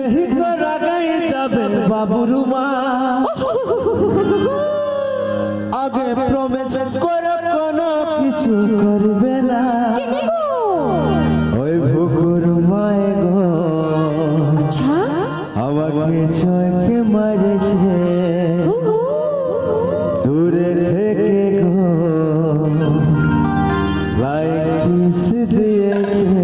শুনলেই তো রাগাই যাবে বাবুর মা আগে প্রমিস করে কোনো কিছু করবে না ওই ভুকুর মায় গো আমাকে চোখে মারেছে দূরে থেকে গো ফ্লাইং কিস দিয়েছে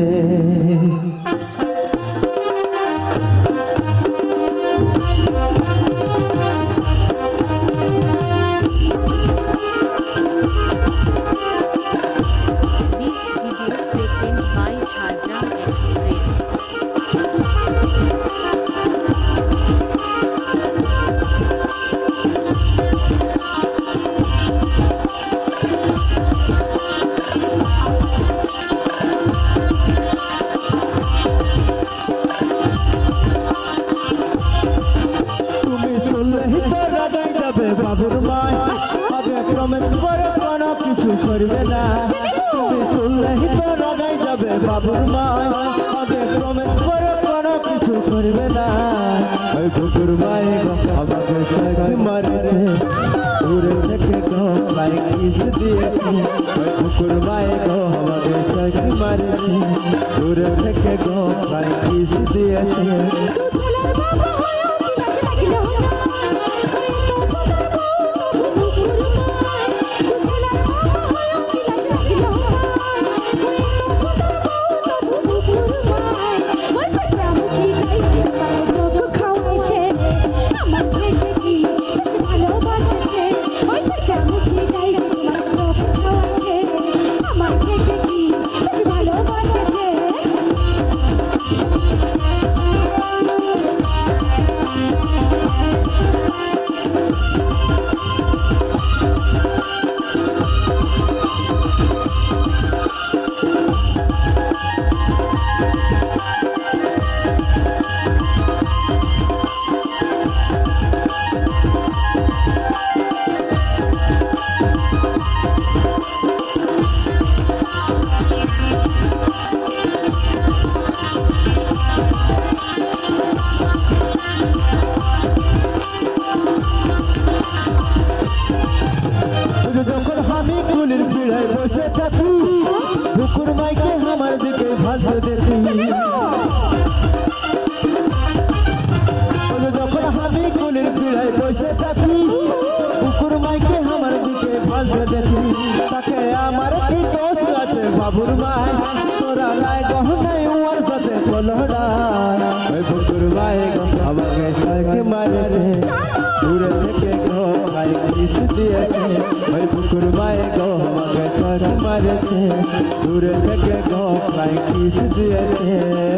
বাবুর মায় আগে প্রমিস করে কোনো কিছু করবে না তুমি শুনলেই তো রাগাই যাবে বাবুর মায় আগে প্রমিস করে কোনো কিছু করবে না ওই কুকুর মায় আমাকে চোখে মারেছে দূরে থেকে গো ফ্লাইং কিস দিয়েছে ওই কুকুর মায় গো আমাকে চোখে মারেছে দূরে থেকে গো ফ্লাইং কিস দিয়েছে যখন আমি কুলির পিড়ায় বসে থাকি বুকুর মাইকে আমার দিকে ভাসতে দেখি যখন আমি কুলির পিড়ায় বসে থাকি বুকুর মাইকে আমার দিকে ভাসতে দেখি তাকে আমার কি দোষ আছে বাবুর মায় তোরা নাই গহনাই ওর সাথে কলহড়ায় ওই বুকুর মায় আমাকে চোখে মারেছে দূরে থেকে গো ফ্লাইং কিস দিয়েছে ওই বুকুর মায় গো আমাকে চোখে মারেছে দূরে থেকে গো ফ্লাইং কিস দিয়েছে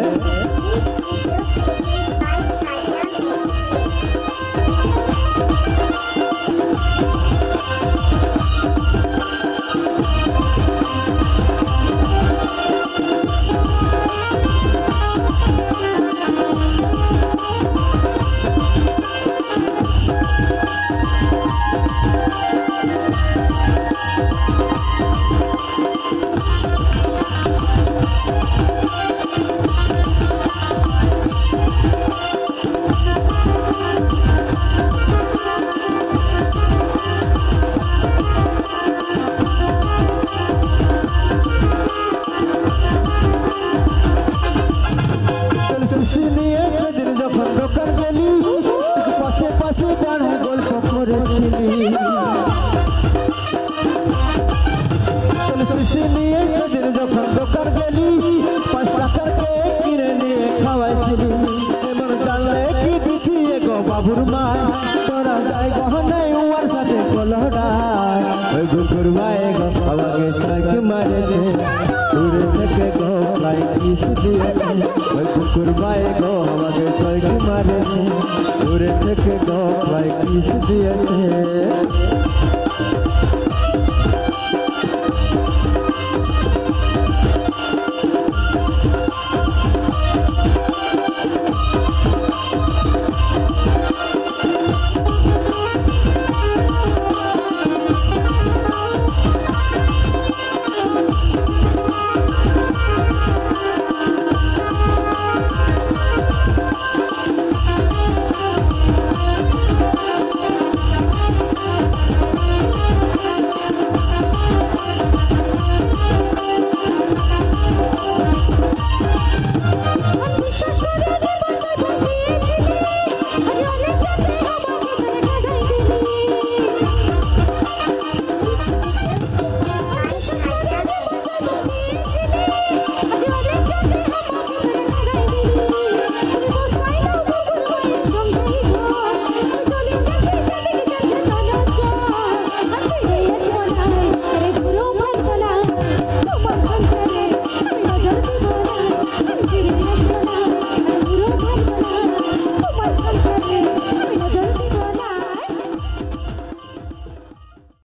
যখন দোকান গেলি 5 টাকার কেক কিনে নিয়ে খাওয়াইছিলি এমন জানলে কি দিছি গো বাবুর মায় তোরা যাই গহনাই ওর সাথে কলহড়ায় ওই বুকুর মায় গো আমাকে চোখে মারেছে দূরে থেকে গো ফ্লাইং কিস দিয়েছে ওই বুকুর মায় গো আমাকে চোখে মারেছে দূরে থেকে গো ফ্লাইং কিস দিয়েছে